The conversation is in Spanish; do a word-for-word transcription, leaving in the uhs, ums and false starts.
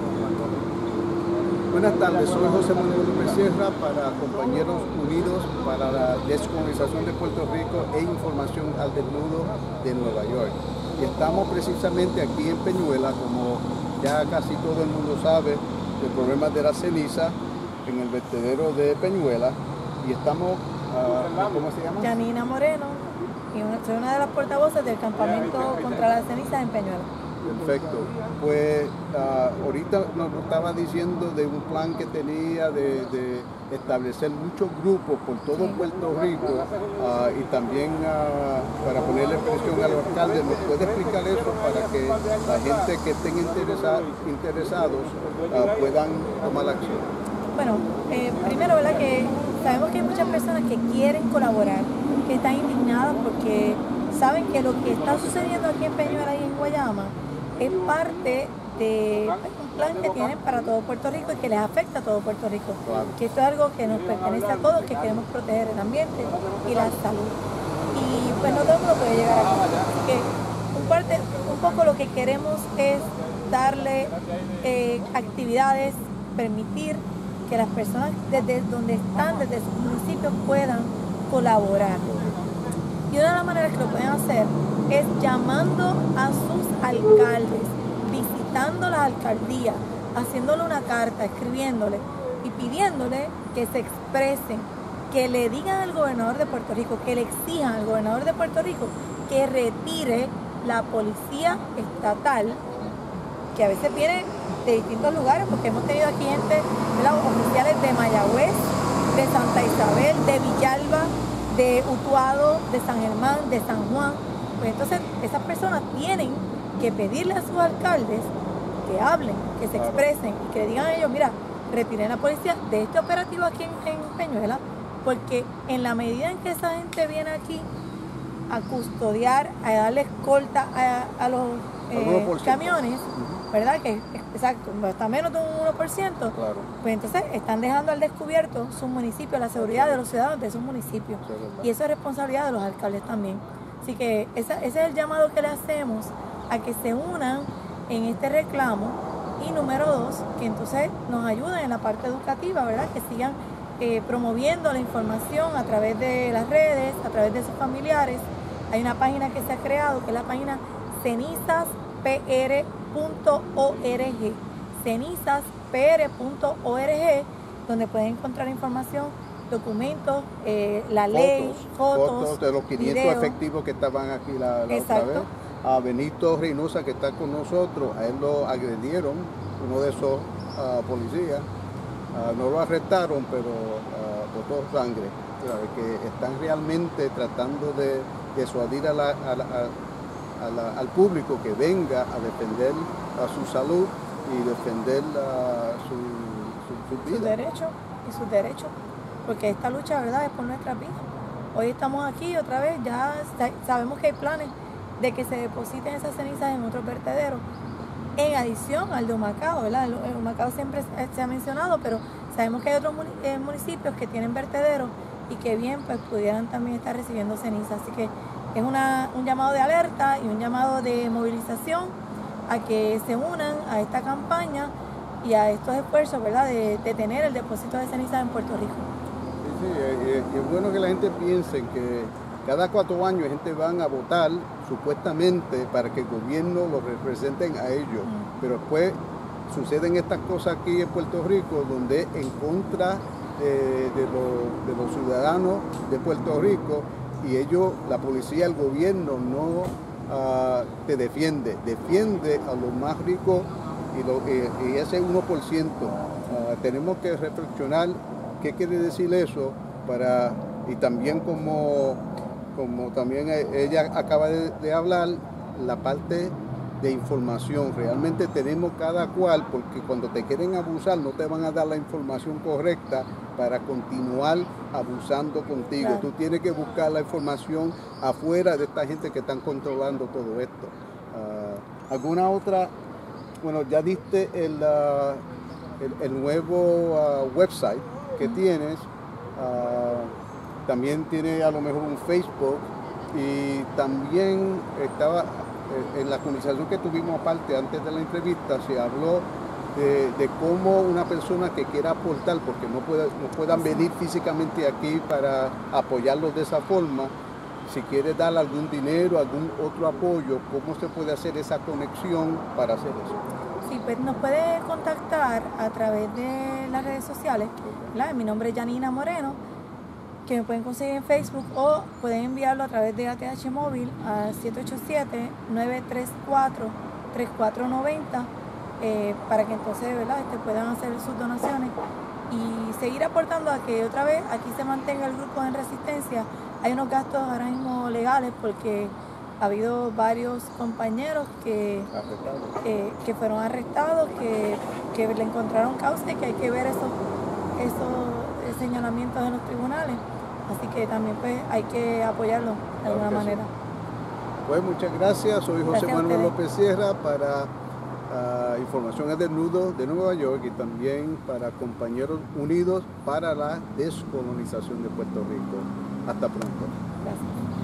Buenas tardes, soy José Manuel López Sierra para Compañeros Unidos para la Descolonización de Puerto Rico e Información al Desnudo de Nueva York. Y estamos precisamente aquí en Peñuela, como ya casi todo el mundo sabe, el problema de la ceniza en el vertedero de Peñuela. Y estamos, uh, ¿cómo se llama? Yanina Moreno, y una, soy una de las portavoces del campamento contra la ceniza en Peñuela. Perfecto. Pues uh, ahorita nos estaba diciendo de un plan que tenía de, de establecer muchos grupos por todo sí. Puerto Rico uh, y también uh, para ponerle presión al alcalde. ¿Nos puede explicar eso para que la gente que estén interesa, interesados uh, puedan tomar acción? Bueno, eh, primero, ¿verdad? Que sabemos que hay muchas personas que quieren colaborar, que están indignadas porque saben que lo que está sucediendo aquí en Peñuela y en Guayama es parte de un plan que tienen para todo Puerto Rico y que les afecta a todo Puerto Rico. Claro. Que esto es algo que nos pertenece a todos, que queremos proteger el ambiente y la salud. Y pues no todo el mundo puede llegar aquí. Así que un, parte, un poco lo que queremos es darle eh, actividades, permitir que las personas desde donde están, desde sus municipios, puedan colaborar. Y una de las maneras que lo pueden hacer es llamando a sus alcaldes, visitando la alcaldía, haciéndole una carta, escribiéndole y pidiéndole que se expresen, que le digan al gobernador de Puerto Rico, que le exijan al gobernador de Puerto Rico que retire la policía estatal, que a veces viene de distintos lugares, porque hemos tenido aquí gente, ¿verdad? Oficiales de Mayagüez, de Santa Isabel, de Villalba, de Utuado, de San Germán, de San Juan. Pues entonces esas personas tienen que pedirle a sus alcaldes que hablen, que se expresen y que le digan a ellos, mira, retiren la policía de este operativo aquí en, en Peñuela, porque en la medida en que esa gente viene aquí a custodiar, a darle escolta a, a los eh, camiones, ¿verdad? Que exacto, está menos de un uno por ciento, claro. Pues entonces están dejando al descubierto sus municipios, la seguridad de los ciudadanos de sus municipios. Sí, y eso es responsabilidad de los alcaldes también. Así que ese, ese es el llamado que le hacemos a que se unan en este reclamo. Y número dos, que entonces nos ayuden en la parte educativa, ¿verdad? Que sigan eh, promoviendo la información a través de las redes, a través de sus familiares. Hay una página que se ha creado, que es la página cenizas p r punto org, cenizas p r punto org, donde pueden encontrar información, documentos, eh, la fotos, ley, fotos, fotos de los quinientos video. Efectivos que estaban aquí la, la otra vez. A Benito Reynosa, que está con nosotros, a él lo agredieron, uno de esos uh, policías, uh, no lo arrestaron, pero uh, botó sangre, ¿sabes? Que están realmente tratando de disuadir a la, a la, a la, al público que venga a defender a su salud y defender a su, su, su vida. Sus derechos y sus derechos, porque esta lucha, ¿verdad?, es por nuestras vidas. Hoy estamos aquí otra vez, ya sabemos que hay planes de que se depositen esas cenizas en otros vertederos, en adición al de Humacao, ¿verdad? El, el Humacao siempre se ha mencionado, pero sabemos que hay otros municipios que tienen vertederos y que bien pues pudieran también estar recibiendo cenizas. Así que es una, un llamado de alerta y un llamado de movilización a que se unan a esta campaña y a estos esfuerzos, ¿verdad?, de, de tener el depósito de cenizas en Puerto Rico. Sí, sí, es, es bueno que la gente piense que cada cuatro años la gente van a votar supuestamente para que el gobierno lo representen a ellos, mm. pero después suceden estas cosas aquí en Puerto Rico donde en contra de, de, lo, de los ciudadanos de Puerto Rico y ellos, la policía, el gobierno no uh, te defiende, defiende a los más ricos y, lo, y, y ese uno por ciento. Uh, tenemos que reflexionar qué quiere decir eso para, y también como como también ella acaba de, de hablar, la parte de información. Realmente tenemos cada cual, porque cuando te quieren abusar no te van a dar la información correcta para continuar abusando contigo. Claro. Tú tienes que buscar la información afuera de esta gente que están controlando todo esto. Uh, ¿Alguna otra? Bueno, ya diste el, uh, el, el nuevo uh, website que uh-huh. tienes. Uh, También tiene a lo mejor un Facebook y también estaba en la conversación que tuvimos aparte antes de la entrevista, se habló de, de cómo una persona que quiera aportar, porque no, pueda, no puedan venir físicamente aquí para apoyarlos de esa forma, si quiere dar algún dinero, algún otro apoyo, ¿cómo se puede hacer esa conexión para hacer eso? Sí, pues nos puede contactar a través de las redes sociales, ¿verdad? Mi nombre es Janina Moreno, que me pueden conseguir en Facebook, o pueden enviarlo a través de A T H Móvil a siete ocho siete, nueve tres cuatro, tres cuatro nueve cero eh, para que entonces, ¿verdad?, este, puedan hacer sus donaciones y seguir aportando a que otra vez aquí se mantenga el grupo en resistencia. Hay unos gastos ahora mismo legales porque ha habido varios compañeros que, eh, que fueron arrestados, que, que le encontraron causa y que hay que ver esos, esos señalamientos en los tribunales. Así que también pues hay que apoyarlo de alguna Claro manera. Sí. Pues muchas gracias. Soy José Gracias Manuel López Sierra para uh, Información del Nudo de Nueva York y también para Compañeros Unidos para la Descolonización de Puerto Rico. Hasta pronto. Gracias.